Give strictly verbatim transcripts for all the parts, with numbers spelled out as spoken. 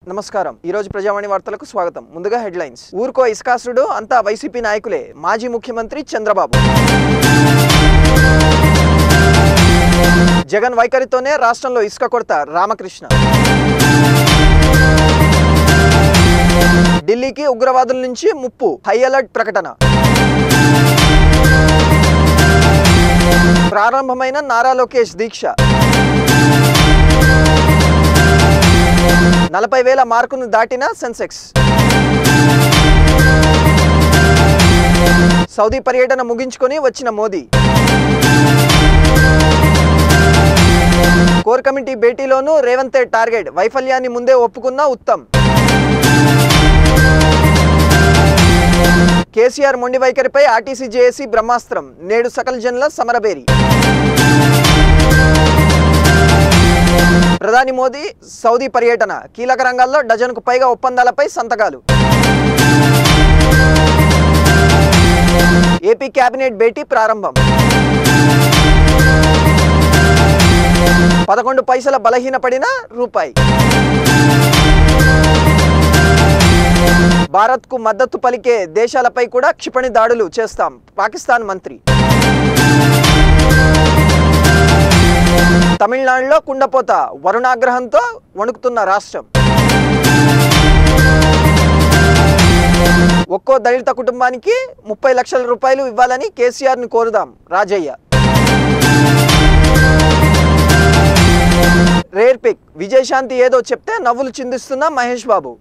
నమస్కారం ఈ రోజు ప్రజావాణి వార్తలకు స్వాగతం ముందుగా హెడ్లైన్స్ ఊర్కో ఇస్కాసుడు అంతా వైసీపీ నాయకులే మాజీ ముఖ్యమంత్రి చంద్రబాబు జగన్ వైఖరితోనే రాష్ట్రంలో ఇసుక కొరత రామకృష్ణ ఢిల్లీకి ఉగ్రవాదుల నుంచి ముప్పు హై అలర్ట్ ప్రకటన ప్రారంభమైన నారా లోకేష్ దీక్ష నలభై వేల మార్కును దాటిన సెన్సెక్స్ సౌదీ పర్యటన ముగించుకొని వచ్చిన మోదీ కోర్ కమిటీ భేటీలోనూ రేవంతే టార్గెట్ వైఫల్యాన్ని ముందే ఒప్పుకున్న ఉత్తమ్ కేసీఆర్ మొండి వైఖరిపై ఆర్టీసీ జేఏసీ బ్రహ్మాస్త్రం నేడు సకల జనుల సమరబేరి ప్రధాని మోదీ సౌదీ పర్యటన కీలక రంగాల్లో డజన్కు పైగా ఒప్పందాలపై సంతకాలు ఏపీ కేబినెట్ భేటీ ప్రారంభం పదకొండు పైసల బలహీనపడిన రూపాయి భారత్కు మద్దతు పలికే దేశాలపై కూడా క్షిపణి దాడులు చేస్తాం పాకిస్తాన్ మంత్రి తమిళనాడులో కుండపోత వరుణాగ్రహంతో వణుకుతున్న రాష్ట్రం ఒక్కో దళిత కుటుంబానికి ముప్పై లక్షల రూపాయలు ఇవ్వాలని కేసీఆర్ను కోరుదాం రాజయ్య రేర్ పిక్ విజయశాంతి ఏదో చెప్తే నవ్వులు చిందిస్తున్న మహేష్ బాబు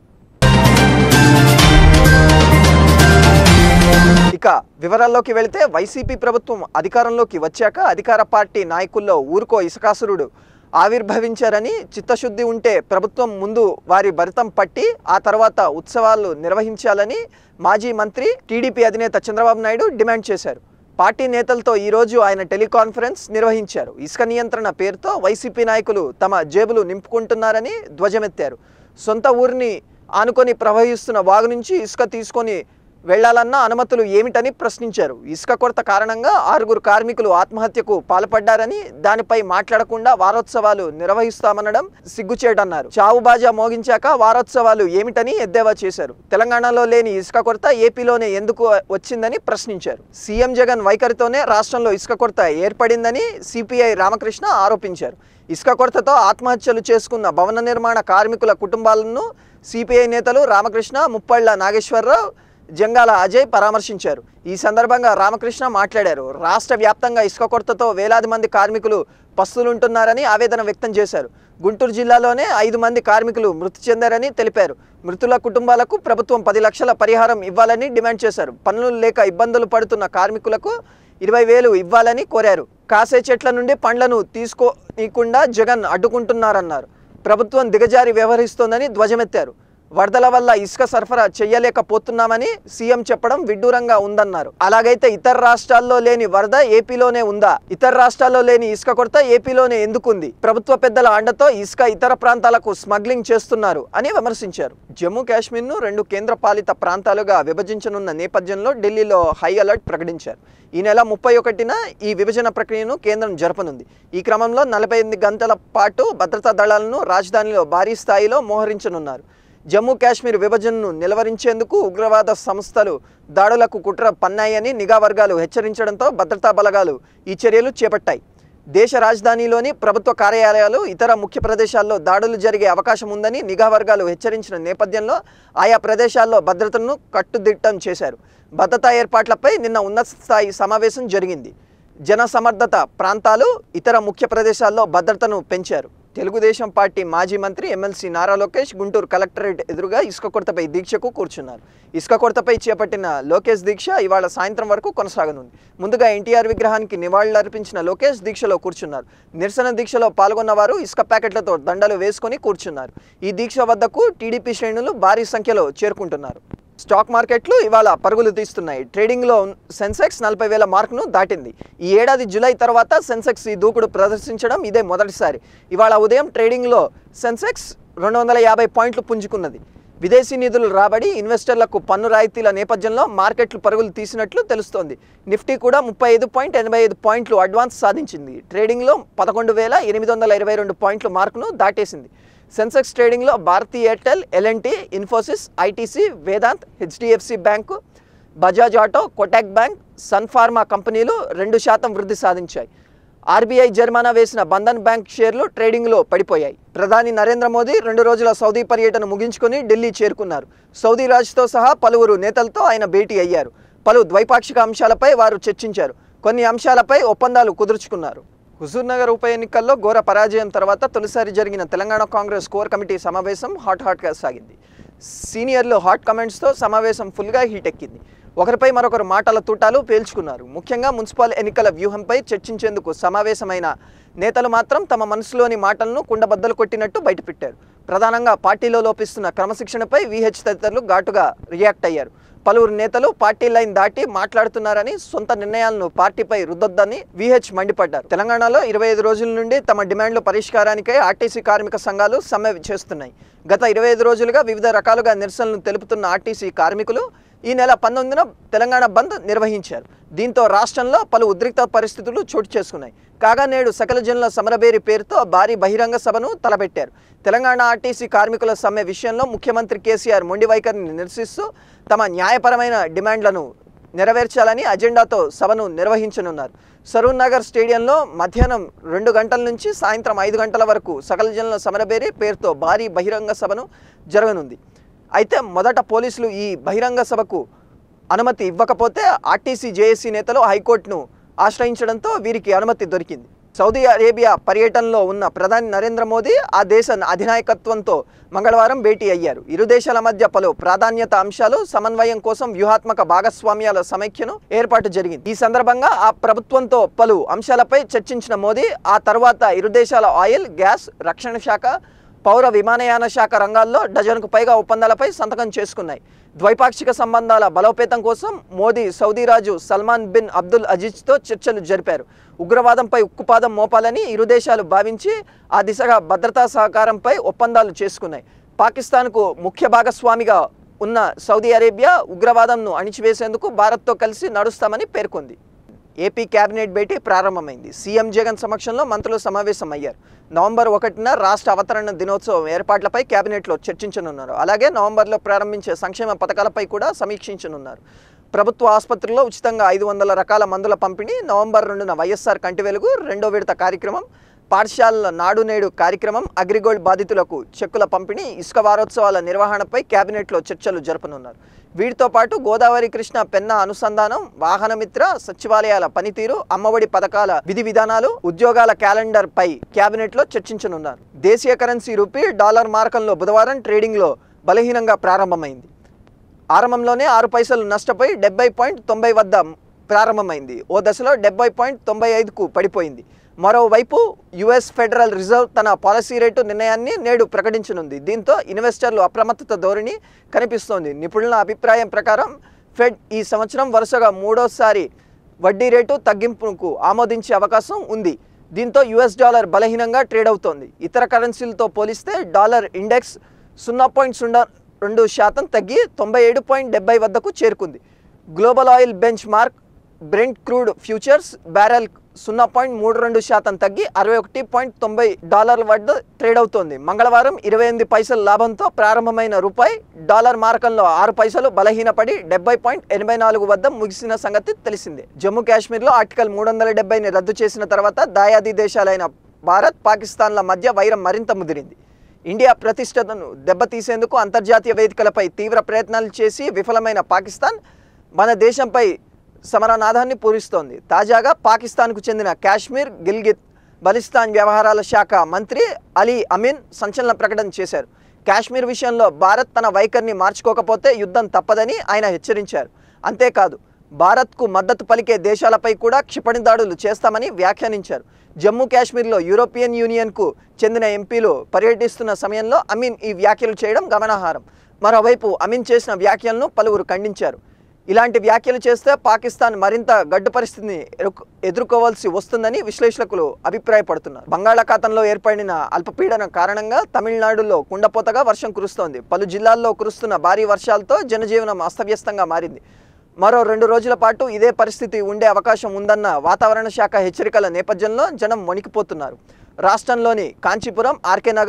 ఇక వివరాల్లోకి వెళితే వైసీపీ ప్రభుత్వం అధికారంలోకి వచ్చాక అధికార పార్టీ నాయకుల్లో ఊరుకో ఇసుకాసురుడు ఆవిర్భవించారని చిత్తశుద్ధి ఉంటే ప్రభుత్వం ముందు వారి భరితం పట్టి ఆ తర్వాత ఉత్సవాలు నిర్వహించాలని మాజీ మంత్రి టీడీపీ అధినేత చంద్రబాబు నాయుడు డిమాండ్ చేశారు. పార్టీ నేతలతో ఈరోజు ఆయన టెలికాన్ఫరెన్స్ నిర్వహించారు. ఇసుక నియంత్రణ పేరుతో వైసీపీ నాయకులు తమ జేబులు నింపుకుంటున్నారని ధ్వజమెత్తారు. సొంత ఊరిని ఆనుకొని ప్రవహిస్తున్న వాగు నుంచి ఇసుక తీసుకొని వెళ్లాలన్న అనుమతులు ఏమిటని ప్రశ్నించారు. ఇసుక కొరత కారణంగా ఆరుగురు కార్మికులు ఆత్మహత్యకు పాల్పడ్డారని దానిపై మాట్లాడకుండా వారోత్సవాలు నిర్వహిస్తామనడం సిగ్గుచేటన్నారు. చావు బాజా మోగించాక వారోత్సవాలు ఏమిటని ఎద్దేవా చేశారు. తెలంగాణలో లేని ఇసుక కొరత ఏపీలోనే ఎందుకు వచ్చిందని ప్రశ్నించారు. సీఎం జగన్ వైఖరితోనే రాష్ట్రంలో ఇసుక కొరత ఏర్పడిందని సిపిఐ రామకృష్ణ ఆరోపించారు. ఇసుక కొరతతో ఆత్మహత్యలు చేసుకున్న భవన నిర్మాణ కార్మికుల కుటుంబాలను సిపిఐ నేతలు రామకృష్ణ, ముప్పళ్ల నాగేశ్వరరావు, జంగాల అజయ్ పరామర్శించారు. ఈ సందర్భంగా రామకృష్ణ మాట్లాడారు. రాష్ట్ర వ్యాప్తంగా ఇసుక కొరతతో వేలాది మంది కార్మికులు పస్తులుంటున్నారని ఆవేదన వ్యక్తం చేశారు. గుంటూరు జిల్లాలోనే ఐదు మంది కార్మికులు మృతి చెందారని తెలిపారు. మృతుల కుటుంబాలకు ప్రభుత్వం పది లక్షల పరిహారం ఇవ్వాలని డిమాండ్ చేశారు. పనులు లేక ఇబ్బందులు పడుతున్న కార్మికులకు ఇరవై వేలు ఇవ్వాలని కోరారు. కాసే చెట్ల నుండి పండ్లను తీసుకోనీయకుండా జగన్ అడ్డుకుంటున్నారన్నారు. ప్రభుత్వం దిగజారి వ్యవహరిస్తోందని ధ్వజమెత్తారు. వరదల వల్ల ఇసుక సరఫరా చేయలేకపోతున్నామని సీఎం చెప్పడం విడ్డూరంగా ఉందన్నారు. అలాగైతే ఇతర రాష్ట్రాల్లో లేని వరద ఏపీలోనే ఉందా? ఇతర రాష్ట్రాల్లో లేని ఇసుక కొరత ఏపీలోనే ఎందుకుంది? ప్రభుత్వ పెద్దల అండతో ఇసుక ఇతర ప్రాంతాలకు స్మగ్లింగ్ చేస్తున్నారు అని విమర్శించారు. జమ్మూ కాశ్మీర్ను రెండు కేంద్ర పాలిత ప్రాంతాలుగా విభజించనున్న నేపథ్యంలో ఢిల్లీలో హై అలర్ట్ ప్రకటించారు. ఈ నెల ముప్పై ఒకటిన ఈ విభజన ప్రక్రియను కేంద్రం జరపనుంది. ఈ క్రమంలో నలభై ఎనిమిది గంటల పాటు భద్రతా దళాలను రాజధానిలో భారీ స్థాయిలో మోహరించనున్నారు. జమ్మూ కాశ్మీర్ విభజనను నిలవరించేందుకు ఉగ్రవాద సంస్థలు దాడులకు కుట్ర పన్నాయని నిఘా వర్గాలు హెచ్చరించడంతో భద్రతా బలగాలు ఈ చర్యలు చేపట్టాయి. దేశ రాజధానిలోని ప్రభుత్వ కార్యాలయాలు, ఇతర ముఖ్య ప్రదేశాల్లో దాడులు జరిగే అవకాశం ఉందని నిఘా వర్గాలు హెచ్చరించిన నేపథ్యంలో ఆయా ప్రదేశాల్లో భద్రతను కట్టుదిట్టం చేశారు. భద్రతా ఏర్పాట్లపై నిన్న ఉన్నత స్థాయి సమావేశం జరిగింది. జన సమర్థత ప్రాంతాలు, ఇతర ముఖ్య ప్రదేశాల్లో భద్రతను పెంచారు. తెలుగుదేశం పార్టీ మాజీ మంత్రి ఎమ్మెల్సీ నారా లోకేష్ గుంటూరు కలెక్టరేట్ ఎదురుగా ఇసుక కొరతపై దీక్షకు కూర్చున్నారు. ఇసుక కొరతపై చేపట్టిన లోకేష్ దీక్ష ఇవాళ సాయంత్రం వరకు కొనసాగనుంది. ముందుగా ఎన్టీఆర్ విగ్రహానికి నివాళులర్పించిన లోకేష్ దీక్షలో కూర్చున్నారు. నిరసన దీక్షలో పాల్గొన్న వారు ఇసుక ప్యాకెట్లతో దండలు వేసుకొని కూర్చున్నారు. ఈ దీక్ష వద్దకు టీడీపీ శ్రేణులు భారీ సంఖ్యలో చేరుకుంటున్నారు. స్టాక్ మార్కెట్లు ఇవాళ పరుగులు తీస్తున్నాయి. ట్రేడింగ్లో సెన్సెక్స్ నలభై వేల మార్కును దాటింది. ఈ ఏడాది జూలై తర్వాత సెన్సెక్స్ ఈ దూకుడు ప్రదర్శించడం ఇదే మొదటిసారి. ఇవాళ ఉదయం ట్రేడింగ్లో సెన్సెక్స్ రెండు వందల యాభై పాయింట్లు పుంజుకున్నది. విదేశీ నిధులు రాబడి, ఇన్వెస్టర్లకు పన్ను రాయితీల నేపథ్యంలో మార్కెట్లు పరుగులు తీసినట్లు తెలుస్తోంది. నిఫ్టీ కూడా ముప్పై ఐదు పాయింట్ ఎనభై ఐదు పాయింట్లు అడ్వాన్స్ సాధించింది. ట్రేడింగ్లో పదకొండు వేల ఎనిమిది వందల ఇరవై రెండు పాయింట్ల మార్కును దాటేసింది. సెన్సెక్స్ ట్రేడింగ్లో Bharti Airtel, L and T, Infosys, ITC, Vedanta, HDFC bank, Bajaj Auto, Kotak bank, Sun Pharma కంపెనీలు రెండు శాతం వృద్ధి సాధించాయి. ఆర్బీఐ జరిమానా వేసిన బంధన్ బ్యాంక్ షేర్లు ట్రేడింగ్లో పడిపోయాయి. ప్రధాని నరేంద్ర మోదీ రెండు రోజుల సౌదీ పర్యటన ముగించుకొని ఢిల్లీ చేరుకున్నారు. సౌదీ రాజుతో సహా పలువురు నేతలతో ఆయన భేటీ అయ్యారు. పలు ద్వైపాక్షిక అంశాలపై వారు చర్చించారు. కొన్ని అంశాలపై ఒప్పందాలు కుదుర్చుకున్నారు. హుజూర్నగర్ ఉప ఎన్నికల్లో ఘోర పరాజయం తర్వాత తొలిసారి జరిగిన తెలంగాణ కాంగ్రెస్ కోర్ కమిటీ సమావేశం హాట్ హాట్గా సాగింది. సీనియర్లు హాట్ కమెంట్స్తో సమావేశం ఫుల్గా హీట్ ఎక్కింది. ఒకరిపై మరొకరు మాటల తూటాలు పేల్చుకున్నారు. ముఖ్యంగా మున్సిపల్ ఎన్నికల వ్యూహంపై చర్చించేందుకు సమావేశమైన నేతలు మాత్రం తమ మనసులోని మాటలను కుండబద్దలు కొట్టినట్టు బయటపెట్టారు. ప్రధానంగా పార్టీలో లోపిస్తున్న క్రమశిక్షణపై వీహెచ్ తదితరులు ఘాటుగా రియాక్ట్ అయ్యారు. పలువురు నేతలు పార్టీ లైన్ దాటి మాట్లాడుతున్నారని, సొంత నిర్ణయాలను పార్టీపై రుద్దొద్దని వీహెచ్ మండిపడ్డారు. తెలంగాణలో ఇరవై ఐదు రోజుల నుండి తమ డిమాండ్ల పరిష్కారానికై ఆర్టీసీ కార్మిక సంఘాలు సమ్మె చేస్తున్నాయి. గత ఇరవై ఐదు రోజులుగా వివిధ రకాలుగా నిరసనలు తెలుపుతున్న ఆర్టీసీ కార్మికులు ఈ నెల పంతొమ్మిదిన తెలంగాణ బంద్ నిర్వహించారు. దీంతో రాష్ట్రంలో పలు ఉద్రిక్త పరిస్థితులు చోటు చేసుకున్నాయి. కాగా నేడు సకల జనుల సమరబేరి పేరుతో భారీ బహిరంగ సభను తలపెట్టారు. తెలంగాణ ఆర్టీసీ కార్మికుల సమ్మె విషయంలో ముఖ్యమంత్రి కేసీఆర్ మొండి వైఖరిని నిరసిస్తూ తమ న్యాయపరమైన డిమాండ్లను నెరవేర్చాలని అజెండాతో సభను నిర్వహించనున్నారు. సరూర్ నగర్ స్టేడియంలో మధ్యాహ్నం రెండు గంటల నుంచి సాయంత్రం ఐదు గంటల వరకు సకల జనుల సమరబేరి పేరుతో భారీ బహిరంగ సభను జరగనుంది. అయితే మొదట పోలీసులు ఈ బహిరంగ సభకు అనుమతి ఇవ్వకపోతే ఆర్టీసీ జేఏసీ నేతలు హైకోర్టును ఆశ్రయించడంతో వీరికి అనుమతి దొరికింది. సౌదీ అరేబియా పర్యటనలో ఉన్న ప్రధాని నరేంద్ర మోదీ ఆ దేశ అధినాయకత్వంతో మంగళవారం భేటీ అయ్యారు. ఇరు దేశాల మధ్య పలు ప్రాధాన్యత అంశాలు సమన్వయం కోసం వ్యూహాత్మక భాగస్వామ్యాల సమైక్యను ఏర్పాటు జరిగింది. ఈ సందర్భంగా ఆ ప్రభుత్వంతో పలు అంశాలపై చర్చించిన మోదీ ఆ తర్వాత ఇరు దేశాల ఆయిల్, గ్యాస్, రక్షణ శాఖ, పౌర విమానయాన శాఖ రంగాల్లో డజన్కు పైగా ఒప్పందాలపై సంతకం చేసుకున్నాయి. ద్వైపాక్షిక సంబంధాల బలోపేతం కోసం మోదీ సౌదీ రాజు సల్మాన్ బిన్ అబ్దుల్ అజీజ్తో చర్చలు జరిపారు. ఉగ్రవాదంపై ఉక్కుపాదం మోపాలని ఇరు దేశాలు భావించి ఆ దిశగా భద్రతా సహకారంపై ఒప్పందాలు చేసుకున్నాయి. పాకిస్తాన్కు ముఖ్య భాగస్వామిగా ఉన్న సౌదీ అరేబియా ఉగ్రవాదంను అణిచివేసేందుకు భారత్తో కలిసి నడుస్తామని పేర్కొంది. ఏపీ కేబినెట్ భేటీ ప్రారంభమైంది. సీఎం జగన్ సమక్షంలో మంత్రులు సమావేశం అయ్యారు. నవంబర్ ఒకటిన రాష్ట్ర అవతరణ దినోత్సవం ఏర్పాట్లపై కేబినెట్లో చర్చించనున్నారు. అలాగే నవంబర్లో ప్రారంభించే సంక్షేమ పథకాలపై కూడా సమీక్షించనున్నారు. ప్రభుత్వ ఆసుపత్రుల్లో ఉచితంగా ఐదు వందల రకాల మందుల పంపిణీ, నవంబర్ రెండున వైఎస్ఆర్ కంటి వెలుగు రెండో విడత కార్యక్రమం, పాఠశాలల నాడు నేడు కార్యక్రమం, అగ్రిగోల్డ్ బాధితులకు చెక్కుల పంపిణీ, ఇసుక వారోత్సవాల నిర్వహణపై కేబినెట్లో చర్చలు జరపనున్నారు. వీటితో పాటు గోదావరి, కృష్ణ, పెన్నా అనుసంధానం, వాహనమిత్ర, సచివాలయాల పనితీరు, అమ్మఒడి పథకాల విధి విధానాలు, ఉద్యోగాల క్యాలెండర్ పై కేబినెట్లో చర్చించనున్నారు. దేశీయ కరెన్సీ రూపీ డాలర్ మార్కంలో బుధవారం ట్రేడింగ్లో బలహీనంగా ప్రారంభమైంది. ఆరంభంలోనే ఆరు పైసలు నష్టపోయి డెబ్బై పాయింట్ తొంభై వద్ద ప్రారంభమైంది. ఓ దశలో డెబ్బై పాయింట్ తొంభై ఐదుకు పడిపోయింది. మరోవైపు యుఎస్ ఫెడరల్ రిజర్వ్ తన పాలసీ రేటు నిర్ణయాన్ని నేడు ప్రకటించనుంది. దీంతో ఇన్వెస్టర్లు అప్రమత్తత ధోరణి కనిపిస్తోంది. నిపుణుల అభిప్రాయం ప్రకారం ఫెడ్ ఈ సంవత్సరం వరుసగా మూడోసారి వడ్డీ రేటు తగ్గింపుకు ఆమోదించే అవకాశం ఉంది. దీంతో యుఎస్ డాలర్ బలహీనంగా ట్రేడ్ అవుతోంది. ఇతర కరెన్సీలతో పోలిస్తే డాలర్ ఇండెక్స్ సున్నా పాయింట్ సున్నా రెండు శాతం తగ్గి తొంభై ఏడు పాయింట్ డెబ్బై వద్దకు చేరుకుంది. Global oil benchmark Brent crude futures barrel సున్నా పాయింట్ మూడు రెండు శాతం తగ్గి అరవై ఒకటి పాయింట్ తొంభై డాలర్ల వద్ద ట్రేడ్ అవుతోంది. మంగళవారం ఇరవై ఎనిమిది పైసల లాభంతో ప్రారంభమైన రూపాయి డాలర్ మార్కంలో ఆరు పైసలు బలహీనపడి డెబ్బై పాయింట్ ఎనభై నాలుగు వద్ద ముగిసిన సంగతి తెలిసిందే. జమ్మూ కాశ్మీర్లో ఆర్టికల్ మూడు వందల డెబ్బైని రద్దు చేసిన తర్వాత దాయాది దేశాలైన భారత్, పాకిస్తాన్ల మధ్య వైరం మరింత ముదిరింది. ఇండియా ప్రతిష్టతను దెబ్బతీసేందుకు అంతర్జాతీయ వేదికలపై తీవ్ర ప్రయత్నాలు చేసి విఫలమైన పాకిస్తాన్ మన దేశంపై సమరనాదాన్ని పూరిస్తోంది. తాజాగా పాకిస్తాన్కు చెందిన కాశ్మీర్, గిల్గిత్ బలిస్తాన్ వ్యవహారాల శాఖ మంత్రి అలీ అమీన్ సంచలన ప్రకటన చేశారు. కాశ్మీర్ విషయంలో భారత్ తన వైఖరిని మార్చుకోకపోతే యుద్ధం తప్పదని ఆయన హెచ్చరించారు. అంతేకాదు భారత్కు మద్దతు పలికే దేశాలపై కూడా క్షిపణి దాడులు చేస్తామని వ్యాఖ్యానించారు. జమ్మూ కాశ్మీర్లో యూరోపియన్ యూనియన్కు చెందిన ఎంపీలు పర్యటిస్తున్న సమయంలో అమీన్ ఈ వ్యాఖ్యలు చేయడం గమనార్హం. మరోవైపు అమీన్ చేసిన వ్యాఖ్యలను పలువురు ఖండించారు. ఇలాంటి వ్యాఖ్యలు చేస్తే పాకిస్తాన్ మరింత గడ్డు పరిస్థితిని ఎదుర్కోవాల్సి వస్తుందని విశ్లేషకులు అభిప్రాయపడుతున్నారు. బంగాళాఖాతంలో ఏర్పడిన అల్పపీడన కారణంగా తమిళనాడులో కుండపోతగా వర్షం కురుస్తోంది. పలు జిల్లాల్లో కురుస్తున్న భారీ వర్షాలతో జనజీవనం అస్తవ్యస్తంగా మారింది. మరో రెండు రోజుల పాటు ఇదే పరిస్థితి ఉండే అవకాశం ఉందన్న వాతావరణ శాఖ హెచ్చరికల నేపథ్యంలో జనం వణికిపోతున్నారు. రాష్ట్రంలోని కాంచీపురం, ఆర్కే నగర్,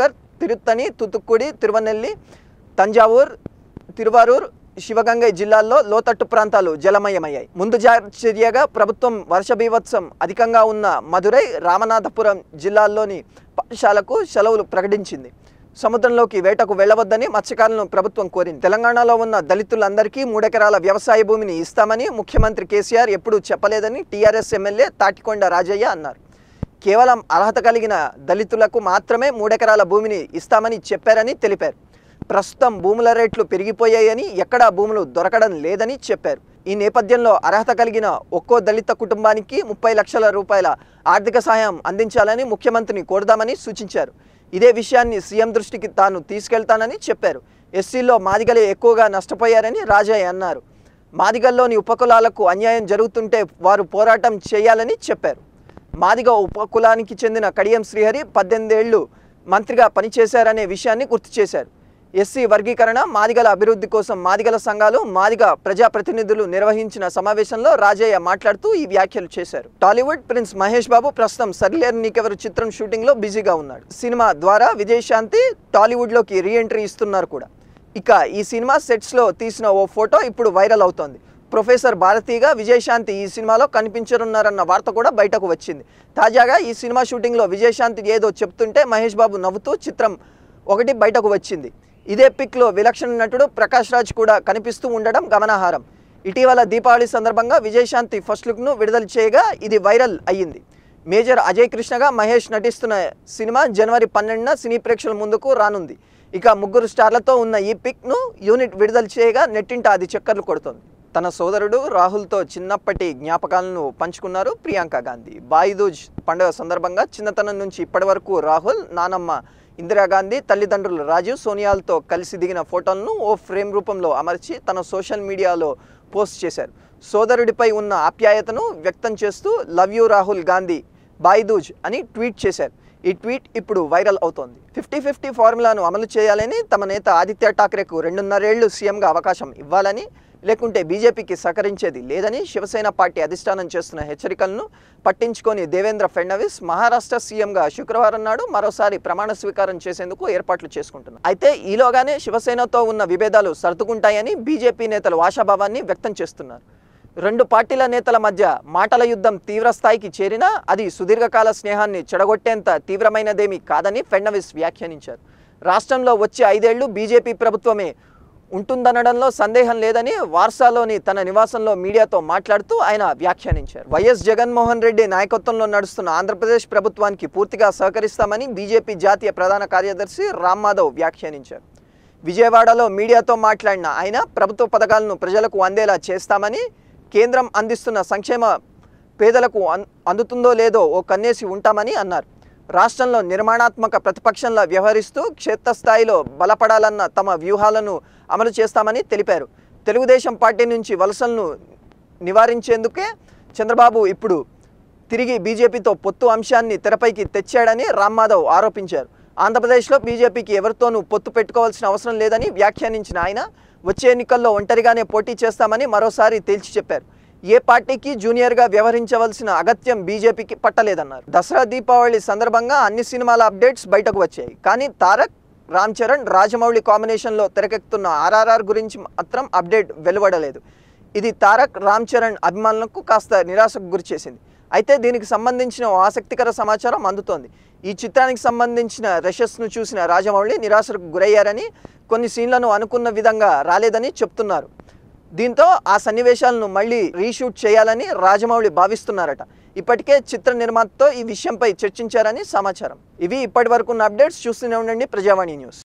తిరుత్తని, తుతుక్కుడి, తిరువనెల్లి, తంజావూర్, తిరువారూర్, శివగంగై జిల్లాల్లో లోతట్టు ప్రాంతాలు జలమయమయ్యాయి. ముందు చర్యగా ప్రభుత్వం వర్ష బీభత్సం అధికంగా ఉన్న మదురై, రామనాథపురం జిల్లాల్లోని పాఠశాలకు సెలవులు ప్రకటించింది. సముద్రంలోకి వేటకు వెళ్లవద్దని మత్స్యకారులను ప్రభుత్వం కోరింది. తెలంగాణలో ఉన్న దళితులందరికీ మూడెకరాల వ్యవసాయ భూమిని ఇస్తామని ముఖ్యమంత్రి కేసీఆర్ ఎప్పుడూ చెప్పలేదని టీఆర్ఎస్ ఎమ్మెల్యే తాటికొండ రాజయ్య అన్నారు. కేవలం అర్హత కలిగిన దళితులకు మాత్రమే మూడెకరాల భూమిని ఇస్తామని చెప్పారని తెలిపారు. ప్రస్తుతం భూముల రేట్లు పెరిగిపోయాయని, ఎక్కడా భూములు దొరకడం లేదని చెప్పారు. ఈ నేపథ్యంలో అర్హత కలిగిన ఒక్కో దళిత కుటుంబానికి ముప్పై లక్షల రూపాయల ఆర్థిక సహాయం అందించాలని ముఖ్యమంత్రిని కోరదామని సూచించారు. ఇదే విషయాన్ని సీఎం దృష్టికి తాను తీసుకెళ్తానని చెప్పారు. ఎస్సీల్లో మాదిగలే ఎక్కువగా నష్టపోయారని రాజయ్య అన్నారు. మాదిగల్లోని ఉపకులాలకు అన్యాయం జరుగుతుంటే వారు పోరాటం చేయాలని చెప్పారు. మాదిగ ఉపకులానికి చెందిన కడియం శ్రీహరి పద్దెనిమిది ఏళ్లు మంత్రిగా పనిచేశారనే విషయాన్ని గుర్తు చేశారు. ఎస్సీ వర్గీకరణ, మాదిగల అభివృద్ధి కోసం మాదిగల సంఘాలు, మాదిగ ప్రజాప్రతినిధులు నిర్వహించిన సమావేశంలో రాజయ్య మాట్లాడుతూ ఈ వ్యాఖ్యలు చేశారు. టాలీవుడ్ ప్రిన్స్ మహేష్ బాబు ప్రస్తుతం సరిలేరు నీకెవరు చిత్రం షూటింగ్ లో బిజీగా ఉన్నాడు. సినిమా ద్వారా విజయశాంతి టాలీవుడ్ లోకి రీ ఎంట్రీ ఇస్తున్నారు కూడా. ఇక ఈ సినిమా సెట్స్ లో తీసిన ఓ ఫోటో ఇప్పుడు వైరల్ అవుతోంది. ప్రొఫెసర్ భారతీగా విజయశాంతి ఈ సినిమాలో కనిపించనున్నారన్న వార్త కూడా బయటకు వచ్చింది. తాజాగా ఈ సినిమా షూటింగ్ లో విజయశాంతి ఏదో చెప్తుంటే మహేష్ బాబు నవ్వుతూ చిత్రం ఒకటి బయటకు వచ్చింది. ఇదే పిక్లో విలక్షణ నటుడు ప్రకాష్ రాజ్ కూడా కనిపిస్తూ ఉండడం గమనార్హం. ఇటీవల దీపావళి సందర్భంగా విజయశాంతి ఫస్ట్ లుక్ను విడుదల చేయగా ఇది వైరల్ అయ్యింది. మేజర్ అజయ్ కృష్ణగా మహేష్ నటిస్తున్న సినిమా జనవరి పన్నెండున సినీ ప్రేక్షకుల ముందుకు రానుంది. ఇక ముగ్గురు స్టార్లతో ఉన్న ఈ పిక్ను యూనిట్ విడుదల చేయగా నెట్టింట అది చక్కర్లు కొడుతోంది. తన సోదరుడు రాహుల్తో చిన్నప్పటి జ్ఞాపకాలను పంచుకున్నారు ప్రియాంక గాంధీ. బాయిదూజ్ పండుగ సందర్భంగా చిన్నతనం నుంచి ఇప్పటి వరకు రాహుల్, నానమ్మ ఇందిరాగాంధీ, తల్లిదండ్రులు రాజీవ్, సోనియాలతో కలిసి దిగిన ఫోటోలను ఓ ఫ్రేమ్ రూపంలో అమర్చి తన సోషల్ మీడియాలో పోస్ట్ చేశారు. సోదరుడిపై ఉన్న ఆప్యాయతను వ్యక్తం చేస్తూ లవ్ యూ రాహుల్ గాంధీ బాయిదూజ్ అని ట్వీట్ చేశారు. ఈ ట్వీట్ ఇప్పుడు వైరల్ అవుతోంది. ఫిఫ్టీ ఫిఫ్టీ ఫార్ములాను అమలు చేయాలని, తమ నేత ఆదిత్య ఠాక్రేకు రెండున్నరేళ్లు సీఎంగా అవకాశం ఇవ్వాలని, లేకుంటే బీజేపీకి సహకరించేది లేదని శివసేన పార్టీ అధిష్టానం చేస్తున్న హెచ్చరికలను పట్టించుకొని దేవేంద్ర ఫడ్నవీస్ మహారాష్ట్ర సీఎంగా శుక్రవారం నాడు మరోసారి ప్రమాణ స్వీకారం చేసేందుకు ఏర్పాట్లు చేసుకుంటున్నారు. అయితే ఈలోగానే శివసేనతో ఉన్న విభేదాలు సర్దుకుంటాయని బీజేపీ నేతలు ఆశాభావాన్ని వ్యక్తం చేస్తున్నారు. రెండు పార్టీల నేతల మధ్య మాటల యుద్ధం తీవ్ర స్థాయికి చేరినా అది సుదీర్ఘకాల స్నేహాన్ని చెడగొట్టేంత తీవ్రమైనదేమీ కాదని ఫడ్నవీస్ వ్యాఖ్యానించారు. రాష్ట్రంలో వచ్చే ఐదేళ్లు బీజేపీ ప్రభుత్వమే ఉంటుందనడంలో సందేహం లేదని వార్సాలోని తన నివాసంలో మీడియాతో మాట్లాడుతూ ఆయన వ్యాఖ్యానించారు. వైఎస్ జగన్మోహన్ రెడ్డి నాయకత్వంలో నడుస్తున్న ఆంధ్రప్రదేశ్ ప్రభుత్వానికి పూర్తిగా సహకరిస్తామని బీజేపీ జాతీయ ప్రధాన కార్యదర్శి రామ్ మాధవ్ వ్యాఖ్యానించారు. విజయవాడలో మీడియాతో మాట్లాడిన ఆయన ప్రభుత్వ పథకాలను ప్రజలకు అందేలా చేస్తామని, కేంద్రం అందిస్తున్న సంక్షేమ పేదలకు అందుతుందో లేదో ఓ కన్నేసి ఉంటామని అన్నారు. రాష్ట్రంలో నిర్మాణాత్మక ప్రతిపక్షంలా వ్యవహరిస్తూ క్షేత్రస్థాయిలో బలపడాలన్న తమ వ్యూహాలను అమలు చేస్తామని తెలిపారు. తెలుగుదేశం పార్టీ నుంచి వలసలను నివారించేందుకే చంద్రబాబు ఇప్పుడు తిరిగి బీజేపీతో పొత్తు అంశాన్ని తెరపైకి తెచ్చాడని రామ్ మాధవ్ ఆరోపించారు. ఆంధ్రప్రదేశ్లో బీజేపీకి ఎవరితోనూ పొత్తు పెట్టుకోవాల్సిన అవసరం లేదని వ్యాఖ్యానించిన ఆయన వచ్చే ఎన్నికల్లో ఒంటరిగానే పోటీ చేస్తామని మరోసారి తేల్చి చెప్పారు. ఏ పార్టీకి జూనియర్గా వ్యవహరించవలసిన అగత్యం బీజేపీకి పట్టలేదన్నారు. దసరా దీపావళి సందర్భంగా అన్ని సినిమాల అప్డేట్స్ బయటకు వచ్చాయి. కానీ తారక్, రామ్ చరణ్, రాజమౌళి కాంబినేషన్లో తెరకెక్కుతున్న ఆర్ఆర్ఆర్ గురించి మాత్రం అప్డేట్ వెలువడలేదు. ఇది తారక్, రామ్ చరణ్ అభిమానులకు కాస్త నిరాశకు గురిచేసింది. అయితే దీనికి సంబంధించిన ఆసక్తికర సమాచారం అందుతోంది. ఈ చిత్రానికి సంబంధించిన రషెస్ను చూసిన రాజమౌళి నిరాశకు గురయ్యారని, కొన్ని సీన్లను అనుకున్న విధంగా రాలేదని చెప్తున్నారు. దీంతో ఆ సన్నివేశాలను మళ్ళీ రీషూట్ చేయాలని రాజమౌళి భావిస్తున్నారట. ఇప్పటికే చిత్ర నిర్మాతతో ఈ విషయంపై చర్చించారని సమాచారం. ఇవి ఇప్పటి వరకు ఉన్న అప్డేట్స్. చూస్తూనే ఉండండి ప్రజావాణి న్యూస్.